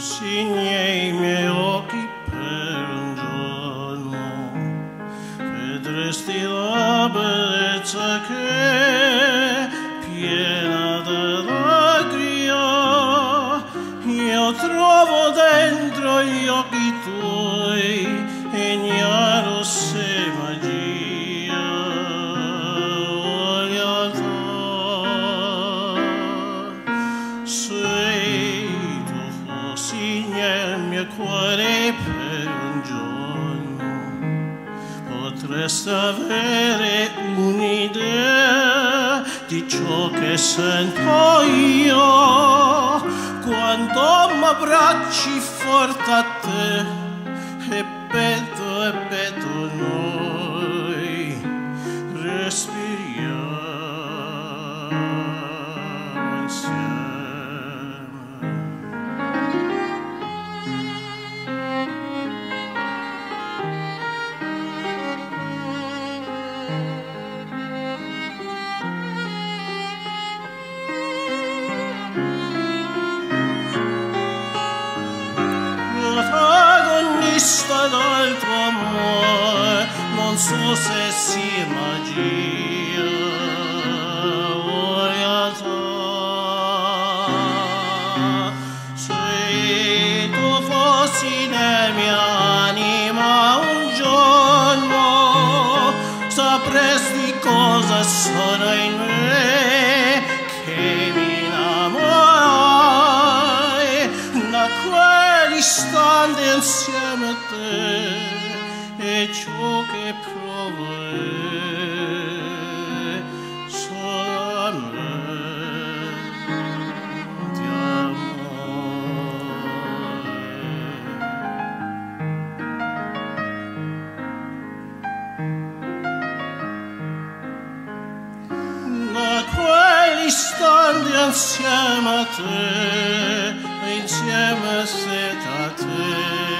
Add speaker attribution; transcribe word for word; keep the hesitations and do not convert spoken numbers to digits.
Speaker 1: Signe i miei occhi per un giorno, vedresti la bellezza che piena d'allegria io trovo dentro gli occhi tuoi, ignaro se magia o lealtà. Se tu fossi nel mio cuore per un giorno, potresti avere un'idea di ciò che sento io quando m'abbracci forte a te e petto e petto noi respiriamo insieme. Protagonista del tuo amore, non so se sia magia o realtà. Se tu fossi nella mia anima un giorno, sapresti cosa sono in me, che mi innamorai da quell'istante insieme a te, e ciò che provo è solamente amore. Da quell'istante insieme a te, insieme a te, a te.